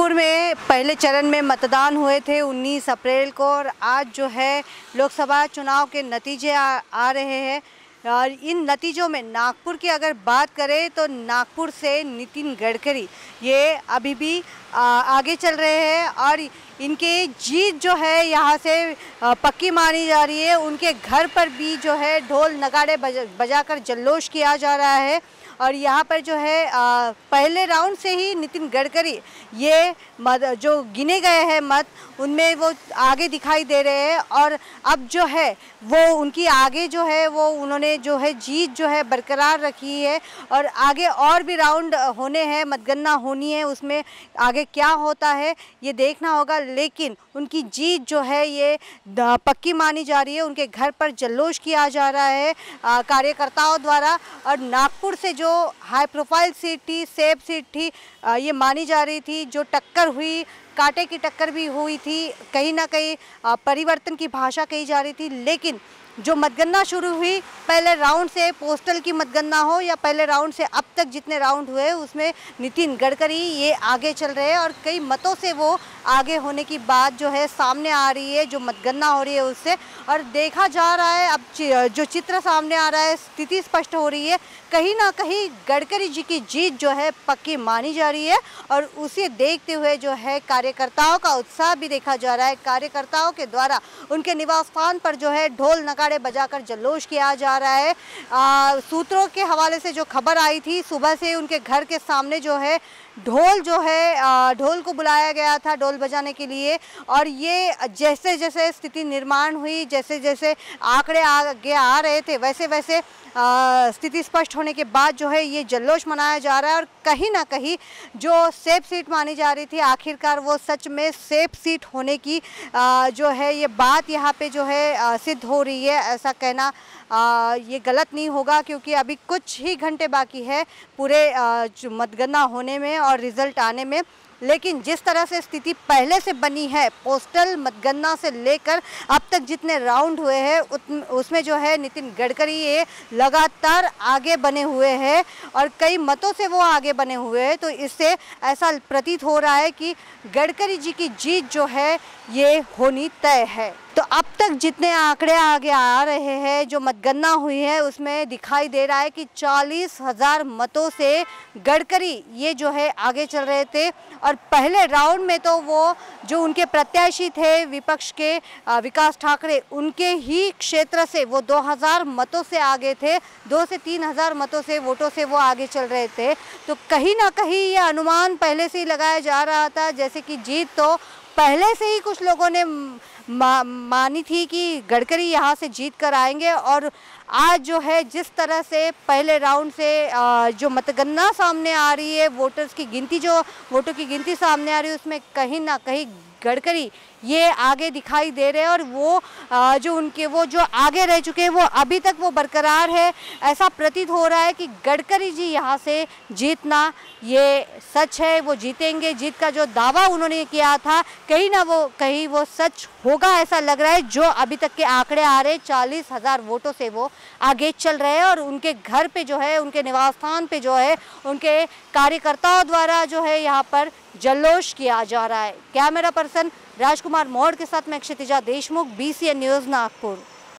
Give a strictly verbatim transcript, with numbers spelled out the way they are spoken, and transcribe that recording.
नागपुर में पहले चरण में मतदान हुए थे उन्नीस अप्रैल को, और आज जो है लोकसभा चुनाव के नतीजे आ, आ रहे हैं। और इन नतीजों में नागपुर की अगर बात करें तो नागपुर से नितिन गडकरी ये अभी भी आ, आगे चल रहे हैं और इनके जीत जो है यहाँ से पक्की मानी जा रही है। उनके घर पर भी जो है ढोल नगाड़े बज, बजाकर जल्लोष किया जा रहा है। और यहाँ पर जो है आ, पहले राउंड से ही नितिन गडकरी ये मत जो गिने गए हैं मत उनमें वो आगे दिखाई दे रहे हैं। और अब जो है वो उनकी आगे जो है वो उन्होंने जो है जीत जो है बरकरार रखी है। और आगे और भी राउंड होने हैं, मतगणना होनी है, उसमें आगे क्या होता है ये देखना होगा। लेकिन उनकी जीत जो है ये पक्की मानी जा रही है। उनके घर पर जल्लोष किया जा रहा है कार्यकर्ताओं द्वारा। और नागपुर से जो हाई प्रोफाइल सीट थी, सेफ सीट थी, ये मानी जा रही थी, जो टक्कर हुई, कांटे की टक्कर भी हुई थी, कहीं ना कहीं परिवर्तन की भाषा कही जा रही थी। लेकिन जो मतगणना शुरू हुई, पहले राउंड से पोस्टल की मतगणना हो या पहले राउंड से अब तक जितने राउंड हुए उसमें नितिन गडकरी ये आगे चल रहे हैं और कई मतों से वो आगे होने की बात जो है सामने आ रही है, जो मतगणना हो रही है उससे। और देखा जा रहा है अब जो चित्र सामने आ रहा है, स्थिति स्पष्ट हो रही है, कहीं ना कहीं गडकरी जी की जीत जो है पक्की मानी जा रही है। और उसे देखते हुए जो है कार्यकर्ताओं का उत्साह भी देखा जा रहा है। कार्यकर्ताओं के द्वारा उनके निवास स्थान पर जो है ढोल नगाड़े बजाकर जल्लोष किया जा रहा है। आ, सूत्रों के हवाले से जो खबर आई थी, सुबह से उनके घर के सामने जो है ढोल जो है ढोल को बुलाया गया था ढोल बजाने के लिए। और ये जैसे जैसे स्थिति निर्माण हुई, जैसे जैसे आंकड़े आगे आ रहे थे, वैसे वैसे स्थिति स्पष्ट होने के बाद जो है ये जल्लोष मनाया जा रहा है। और कहीं ना कहीं जो सेफ सीट मानी जा रही थी, आखिरकार वो सच में सेफ सीट होने की आ, जो है ये बात यहाँ पे जो है आ, सिद्ध हो रही है। ऐसा कहना आ, ये गलत नहीं होगा, क्योंकि अभी कुछ ही घंटे बाकी है पूरे मतगणना होने में और रिजल्ट आने में। लेकिन जिस तरह से स्थिति पहले से बनी है, पोस्टल मतगणना से लेकर अब तक जितने राउंड हुए हैं उसमें जो है नितिन गडकरी ये लगातार आगे बने हुए हैं और कई मतों से वो आगे बने हुए हैं। तो इससे ऐसा प्रतीत हो रहा है कि गडकरी जी की जीत जो है ये होनी तय है। तो अब तक जितने आंकड़े आगे आ रहे हैं, जो मतगणना हुई है उसमें दिखाई दे रहा है कि चालीस हजार मतों से गडकरी ये जो है आगे चल रहे थे। और पहले राउंड में तो वो जो उनके प्रत्याशी थे विपक्ष के विकास ठाकरे, उनके ही क्षेत्र से वो दो हज़ार मतों से आगे थे, दो से तीन हज़ार मतों से वोटों से वो आगे चल रहे थे। तो कहीं ना कहीं ये अनुमान पहले से ही लगाया जा रहा था, जैसे कि जीत तो पहले से ही कुछ लोगों ने मा, मानी थी कि गडकरी यहाँ से जीत कर आएंगे। और आज जो है जिस तरह से पहले राउंड से जो मतगणना सामने आ रही है, वोटर्स की गिनती, जो वोटों की गिनती सामने आ रही है, उसमें कहीं ना कहीं गडकरी ये आगे दिखाई दे रहे हैं। और वो जो उनके वो जो आगे रह चुके हैं वो अभी तक वो बरकरार है। ऐसा प्रतीत हो रहा है कि गडकरी जी यहाँ से जीतना ये सच है, वो जीतेंगे। जीत का जो दावा उन्होंने किया था कहीं ना वो कहीं वो सच होगा, ऐसा लग रहा है। जो अभी तक के आंकड़े आ रहे हैं, चालीस हजार वोटों से वो आगे चल रहे हैं। और उनके घर पे जो है, उनके निवास स्थान पे जो है, उनके कार्यकर्ताओं द्वारा जो है यहाँ पर जल्लोष किया जा रहा है। कैमरा पर्सन राजकुमार मौर्य के साथ मैं Kshitija Deshmukh, B C N news Nagpur.